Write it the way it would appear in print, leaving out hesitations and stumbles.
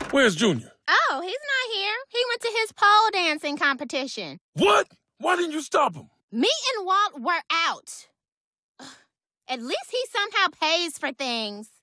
Where's Junior? Oh, he's not here. He went to his pole dancing competition. What? Why didn't you stop him? Me and Walt were out. At least he somehow pays for things.